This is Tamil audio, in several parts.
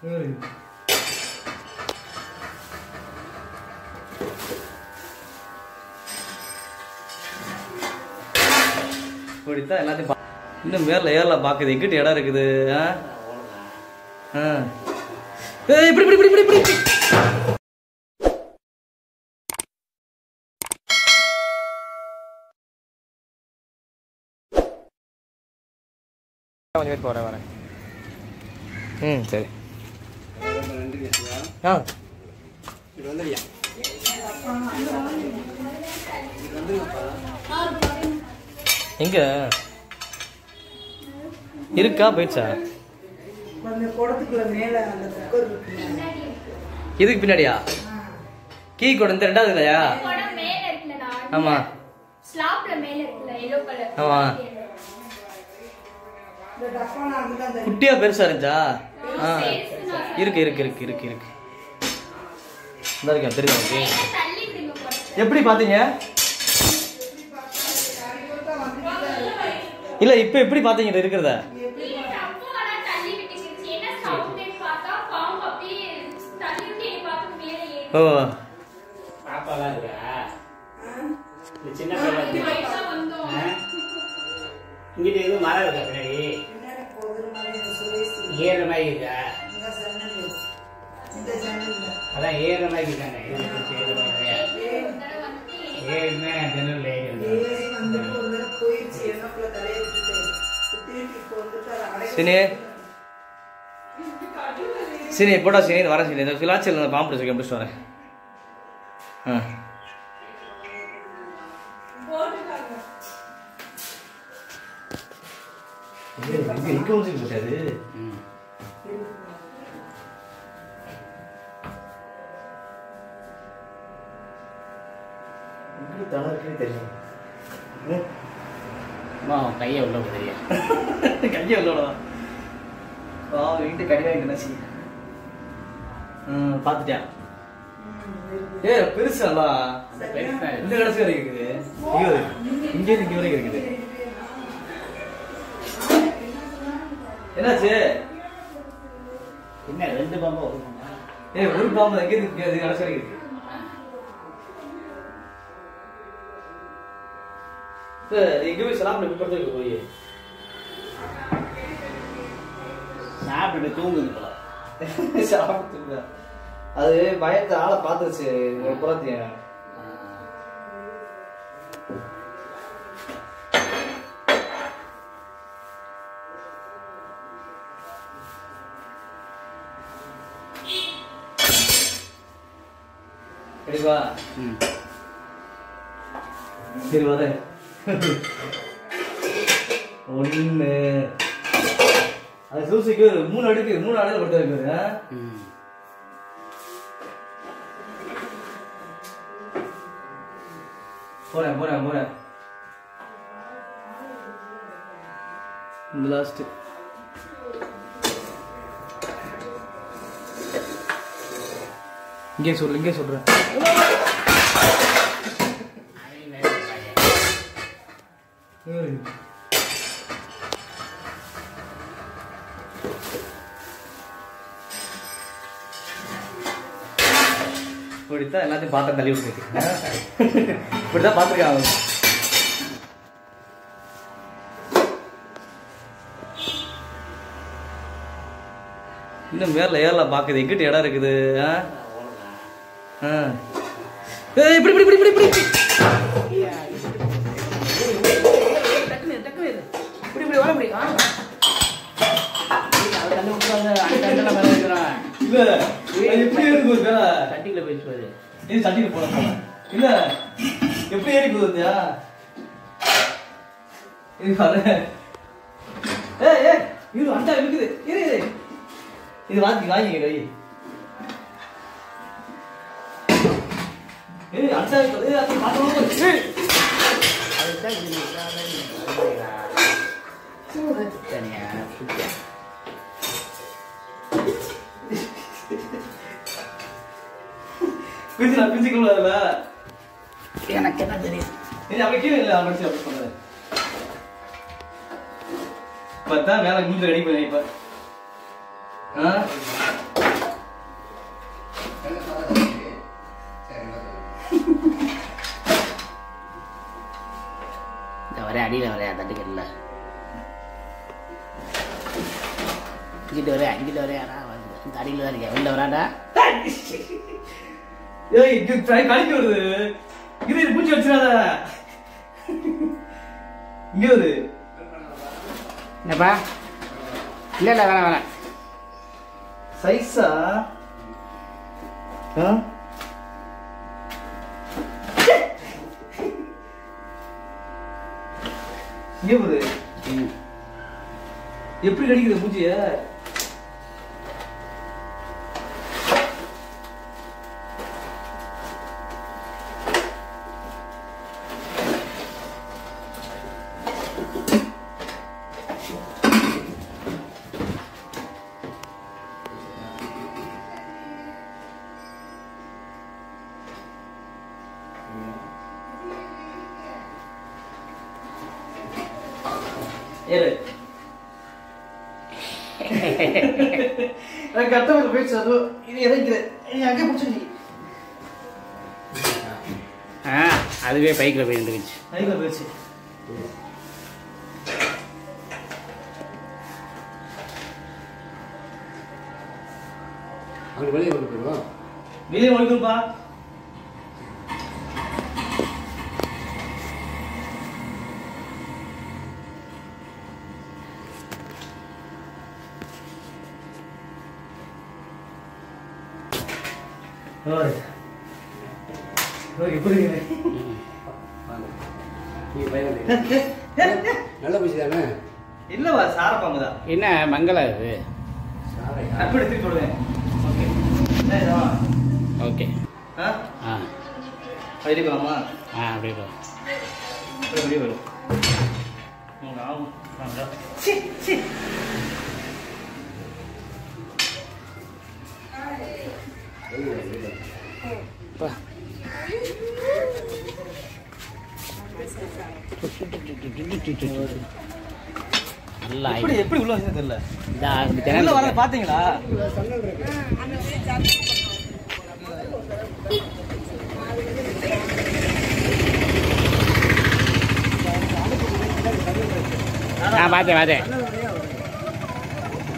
இப்படித்தான் எல்லாத்தையும் இன்னும் மேல ஏறல பாக்குது எங்கிட்ட இடம் இருக்குது. இப்படி இப்படி இப்படி இப்படி கொஞ்சம் போறேன் வரேன். சரி. இது வந்துறியா? எங்க இருக்கா போயிடுச்சா? இதுக்கு பின்னாடியா? கீ கூட இந்த ரெண்டாவது இல்லையா? ஆமா ஆமா. குட்டியா பெருசா இருந்துச்சா? இருக்கு இருக்கு இருக்கு இருக்கு இருக்கு. தெரியுது. எப்படி பாத்தீங்க? இல்ல இப்ப எப்படி பாத்தீங்க இருக்கிறத? ஓ இங்கிட்ட எதுவும் மரம் இருக்கா பின்னாடி? ஏற மாதிரி இருக்கா? அதான் ஏற மாதிரி இருக்காங்க. சரி சரி போட்டா சரி வரேன். சரி இந்த பிலாச்சில் பாம்பு பிடிச்சிருக்கேன், பிடிச்சிட்டு வரேன். தெரியும் கையை உள்ள தெரியும். கையை உள்ளதான் வீட்டு கடிவாங்க பாத்துட்டியா? ஏ பெருசாலா இந்த கடைசி வரைக்கும் இருக்குது. இங்க இங்க வரைக்கும் இருக்குது. என்னாச்சு? என்ன ரெண்டு பாம்பா? ஏ ஒரு பாம்பு எங்க இருக்கு? கடைசி வரைக்கும் இருக்கு. எங்க போய் சாப்பிட்டு படுத்து போய் சாப்பிட்டு தூங்குது போல. சாப்பிட்டு அது பயத்தை ஆளை பாத்துருச்சு புறத்திய. சரிவா? சரி வர ஒண்ணு அது சூசிக்கு 3 அடுக்கு 3 அடுக்கு கொடுத்தாரு. போறேன் போறேன் போறேன். இந்த லாஸ்ட் இங்கே சொல்றேன். இப்படித்தான் எல்லாத்தையும் பாத்திரம் தள்ளி விட்டு இப்படிதான் பாத்துருக்காங்க. இன்னும் மேல ஏறல பாக்குது எங்கிட்ட இடம் இருக்குது. இப்படி இப்படி இப்படி இப்படி இப்படி இப்படி வர முடியும். எப்படி இருக்கு சட்டிக்குள்ள போயிடுச்சு. இது சட்டிக்கு போட இல்ல எப்படி ஏறி போகுதுயா? இது இது அண்டா இருக்குது. இது வாங்கி வாங்கி கை அண்டா பிரிச்சுக்கல எனக்கு என்ன தெரியும்? அப்படி கீழே இல்லை அப்படி அப்படி சொன்னது. இப்பதான் வேலை மூஞ்சி ரெடி பண்ணி இப்ப அடியில் வரையா தட்டுக்கல்ல இங்கிட்ட வரையாடா இந்த அடியில் தான் இருக்கேன் வெளில வராடா ஏய் கடிக்க வருது இது பூச்சி வச்சிடாத இங்க வருது என்னப்பா இல்லை வேணாம் சைஸா இங்க வருது எப்படி கடிக்குது பூச்சிய ஏறு கட்டமைப்பு போயிடுச்சு அது இது இறங்கிறேன் அங்கே பிடிச்சி அதுவே பைக்கில் போய் இருந்துச்சு பைக்கில் போயிடுச்சு அப்படி வெளியே கொண்டு போயிடுவோம் வெளியே ஒழிக்கும்பா எப்படி நல்ல பூச்சி தானே இல்லவா சாரப்பாம்புதான் என்ன மங்களம் இது அப்படி எடுத்துட்டு விடுவேன் ஓகே ஓகே வெளியே போகலாமா அப்படியே போ வெளியே வரும் ஆகும் எப்படி உள்ள வந்து தெரியல வர பாத்தீங்களா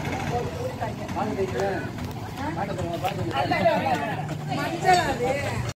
பார்த்தேன்